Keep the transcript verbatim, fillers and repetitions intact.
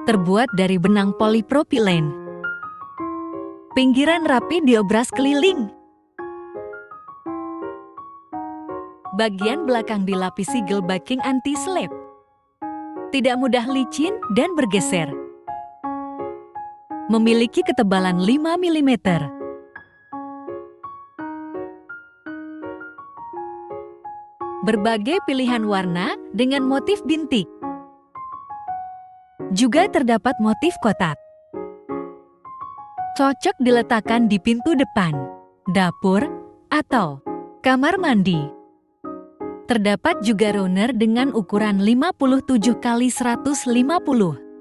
terbuat dari benang polipropilen. Pinggiran rapi diobras keliling. Bagian belakang dilapisi gel backing anti-slip. Tidak mudah licin dan bergeser. Memiliki ketebalan lima milimeter. Berbagai pilihan warna dengan motif bintik. Juga terdapat motif kotak. Cocok diletakkan di pintu depan, dapur, atau kamar mandi. Terdapat juga runner dengan ukuran lima puluh tujuh kali seratus lima puluh.